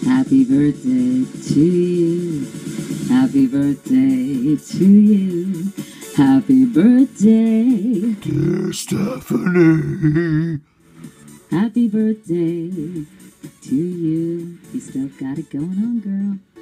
Happy birthday to you. Happy birthday to you. Happy birthday, dear Stephanie. Happy birthday to you. You still got it going on, girl.